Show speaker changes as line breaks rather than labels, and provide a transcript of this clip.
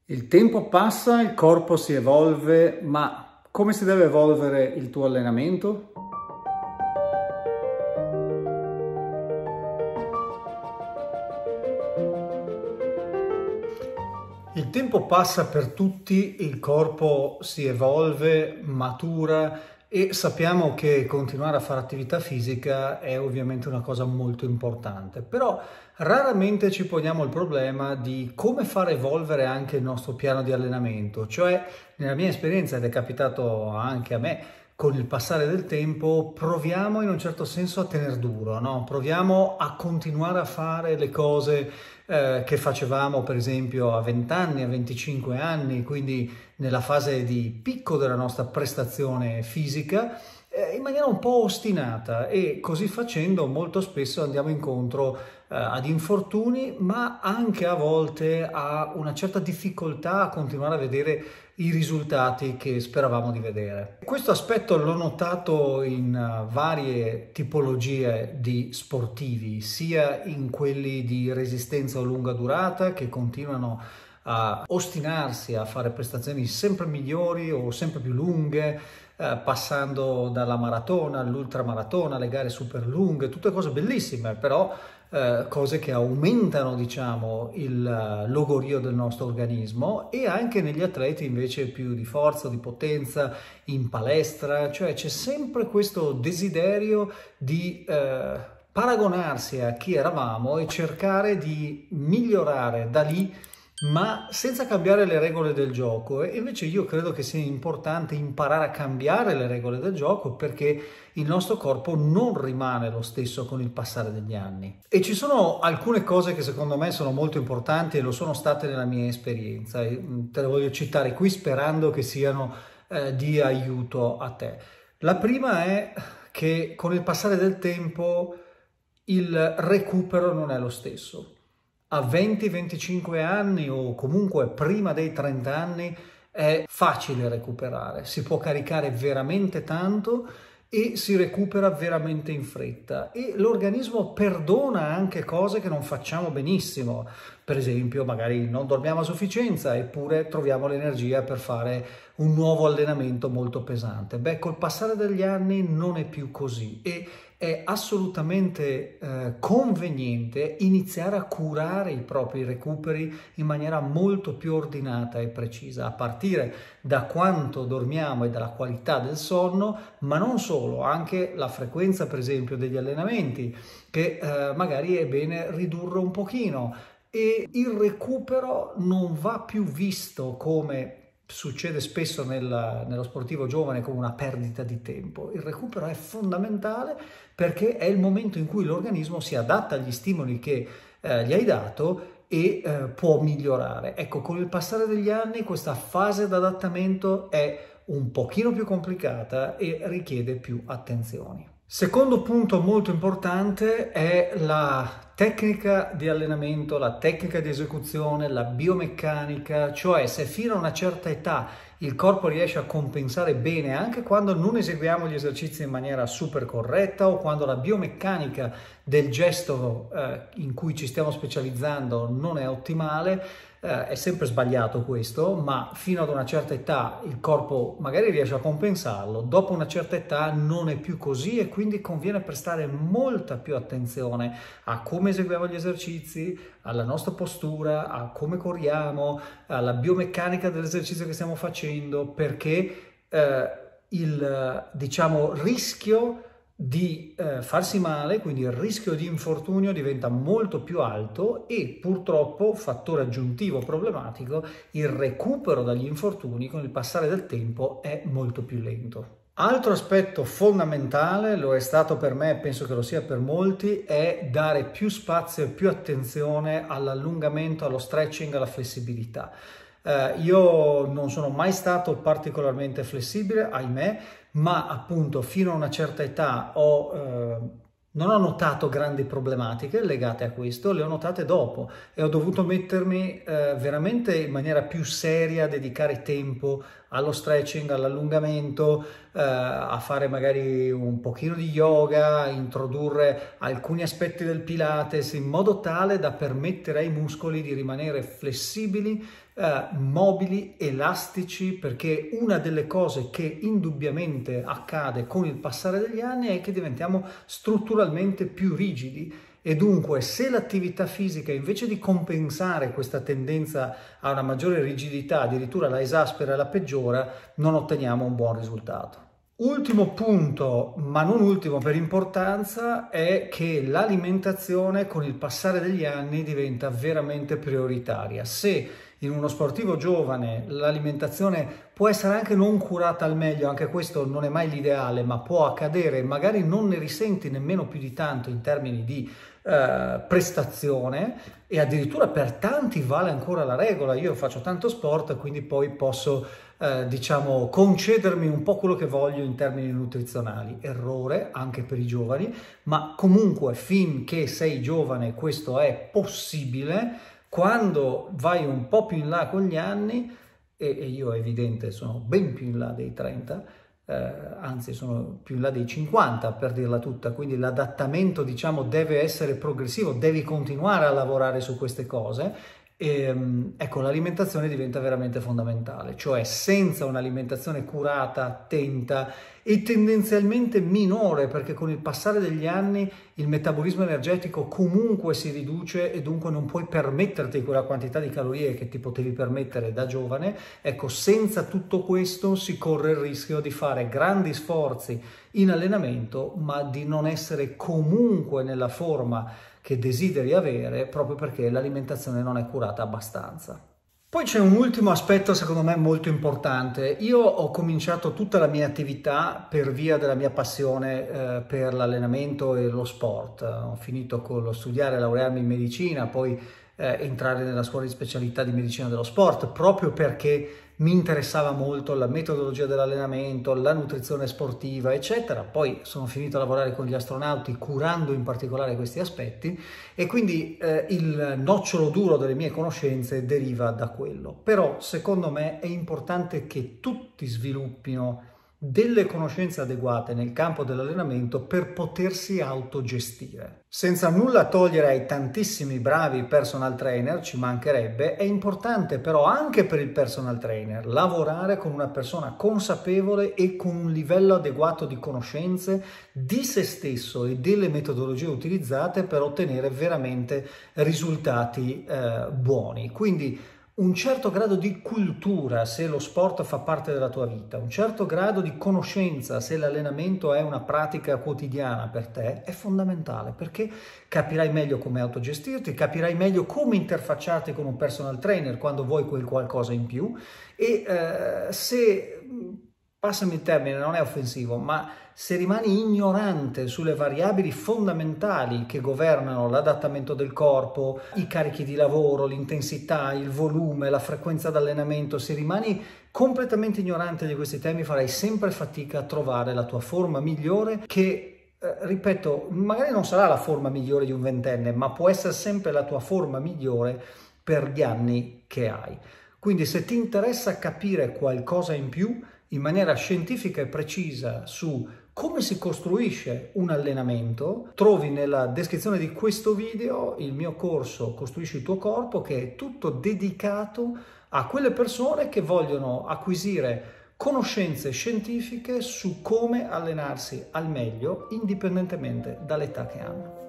Il tempo passa, il corpo si evolve, ma come si deve evolvere il tuo allenamento? Il tempo passa per tutti, il corpo si evolve, matura e sappiamo che continuare a fare attività fisica è ovviamente una cosa molto importante, però raramente ci poniamo il problema di come far evolvere anche il nostro piano di allenamento, cioè nella mia esperienza, ed è capitato anche a me, con il passare del tempo proviamo in un certo senso a tener duro, no? Proviamo a continuare a fare le cose che facevamo per esempio a 20 anni, a 25 anni, quindi nella fase di picco della nostra prestazione fisica, in maniera un po' ostinata, e così facendo molto spesso andiamo incontro ad infortuni, ma anche a volte a una certa difficoltà a continuare a vedere i risultati che speravamo di vedere. Questo aspetto l'ho notato in varie tipologie di sportivi, sia in quelli di resistenza o lunga durata che continuano a ostinarsi a fare prestazioni sempre migliori o sempre più lunghe, passando dalla maratona all'ultramaratona, alle gare super lunghe, tutte cose bellissime, però cose che aumentano, diciamo, il logorio del nostro organismo, e anche negli atleti invece più di forza, di potenza, in palestra, cioè c'è sempre questo desiderio di paragonarsi a chi eravamo e cercare di migliorare da lì, ma senza cambiare le regole del gioco. E invece io credo che sia importante imparare a cambiare le regole del gioco, perché il nostro corpo non rimane lo stesso con il passare degli anni. E ci sono alcune cose che secondo me sono molto importanti e lo sono state nella mia esperienza, e te le voglio citare qui sperando che siano di aiuto a te. La prima è che con il passare del tempo il recupero non è lo stesso. A 20-25 anni o comunque prima dei 30 anni è facile recuperare, si può caricare veramente tanto e si recupera veramente in fretta, e l'organismo perdona anche cose che non facciamo benissimo. Per esempio, magari non dormiamo a sufficienza eppure troviamo l'energia per fare un nuovo allenamento molto pesante. Beh, col passare degli anni non è più così, e è assolutamente conveniente iniziare a curare i propri recuperi in maniera molto più ordinata e precisa, a partire da quanto dormiamo e dalla qualità del sonno, ma non solo, anche la frequenza per esempio degli allenamenti, che magari è bene ridurre un pochino. E il recupero non va più visto, come succede spesso nello sportivo giovane, come una perdita di tempo. Il recupero è fondamentale perché è il momento in cui l'organismo si adatta agli stimoli che gli hai dato e può migliorare. Ecco, con il passare degli anni questa fase d'adattamento è un pochino più complicata e richiede più attenzioni. Secondo punto molto importante è la tecnica di allenamento, la tecnica di esecuzione, la biomeccanica, cioè se fino a una certa età il corpo riesce a compensare bene anche quando non eseguiamo gli esercizi in maniera super corretta, o quando la biomeccanica del gesto in cui ci stiamo specializzando non è ottimale. È sempre sbagliato questo, ma fino ad una certa età il corpo magari riesce a compensarlo, dopo una certa età non è più così, e quindi conviene prestare molta più attenzione a come eseguiamo gli esercizi, alla nostra postura, a come corriamo, alla biomeccanica dell'esercizio che stiamo facendo, perché il diciamo rischio di farsi male, quindi il rischio di infortunio diventa molto più alto, e purtroppo, fattore aggiuntivo problematico, il recupero dagli infortuni con il passare del tempo è molto più lento. Altro aspetto fondamentale, lo è stato per me, penso che lo sia per molti, è dare più spazio e più attenzione all'allungamento, allo stretching, alla flessibilità. Io non sono mai stato particolarmente flessibile, ahimè, ma appunto fino a una certa età non ho notato grandi problematiche legate a questo, le ho notate dopo, e ho dovuto mettermi veramente in maniera più seria a dedicare tempo allo stretching, all'allungamento, a fare magari un pochino di yoga, a introdurre alcuni aspetti del Pilates in modo tale da permettere ai muscoli di rimanere flessibili mobili, elastici, perché una delle cose che indubbiamente accade con il passare degli anni è che diventiamo strutturalmente più rigidi. E dunque, se l'attività fisica, invece di compensare questa tendenza a una maggiore rigidità, addirittura la esaspera e la peggiora, non otteniamo un buon risultato. Ultimo punto, ma non ultimo per importanza, è che l'alimentazione con il passare degli anni diventa veramente prioritaria. Se in uno sportivo giovane l'alimentazione può essere anche non curata al meglio, anche questo non è mai l'ideale, ma può accadere, magari non ne risenti nemmeno più di tanto in termini di prestazione, e addirittura per tanti vale ancora la regola. Io faccio tanto sport, quindi poi posso diciamo concedermi un po' quello che voglio in termini nutrizionali. Errore anche per i giovani, ma comunque finché sei giovane questo è possibile. Quando vai un po' più in là con gli anni, e io è evidente sono ben più in là dei 30, anzi sono più in là dei 50 per dirla tutta, quindi l'adattamento diciamo deve essere progressivo, devi continuare a lavorare su queste cose. Ecco, l'alimentazione diventa veramente fondamentale, cioè senza un'alimentazione curata, attenta e tendenzialmente minore, perché con il passare degli anni il metabolismo energetico comunque si riduce e dunque non puoi permetterti quella quantità di calorie che ti potevi permettere da giovane. Ecco, senza tutto questo si corre il rischio di fare grandi sforzi in allenamento, ma di non essere comunque nella forma che desideri avere, proprio perché l'alimentazione non è curata abbastanza. Poi c'è un ultimo aspetto secondo me molto importante. Io ho cominciato tutta la mia attività per via della mia passione per l'allenamento e lo sport. Ho finito con lo studiare, laurearmi in medicina, poi entrare nella scuola di specialità di medicina dello sport, proprio perché mi interessava molto la metodologia dell'allenamento, la nutrizione sportiva, eccetera. Poi sono finito a lavorare con gli astronauti, curando in particolare questi aspetti, e quindi il nocciolo duro delle mie conoscenze deriva da quello. Però secondo me è importante che tutti sviluppino delle conoscenze adeguate nel campo dell'allenamento per potersi autogestire. Senza nulla togliere ai tantissimi bravi personal trainer, ci mancherebbe, è importante però anche per il personal trainer lavorare con una persona consapevole e con un livello adeguato di conoscenze di se stesso e delle metodologie utilizzate per ottenere veramente risultati buoni. Quindi un certo grado di cultura se lo sport fa parte della tua vita, un certo grado di conoscenza se l'allenamento è una pratica quotidiana per te è fondamentale, perché capirai meglio come autogestirti, capirai meglio come interfacciarti con un personal trainer quando vuoi quel qualcosa in più, e se, passami il termine, non è offensivo, ma se rimani ignorante sulle variabili fondamentali che governano l'adattamento del corpo, i carichi di lavoro, l'intensità, il volume, la frequenza d'allenamento, se rimani completamente ignorante di questi temi farai sempre fatica a trovare la tua forma migliore che, ripeto, magari non sarà la forma migliore di un ventenne, ma può essere sempre la tua forma migliore per gli anni che hai. Quindi se ti interessa capire qualcosa in più, in maniera scientifica e precisa su come si costruisce un allenamento, trovi nella descrizione di questo video il mio corso Costruisci il tuo corpo, che è tutto dedicato a quelle persone che vogliono acquisire conoscenze scientifiche su come allenarsi al meglio indipendentemente dall'età che hanno.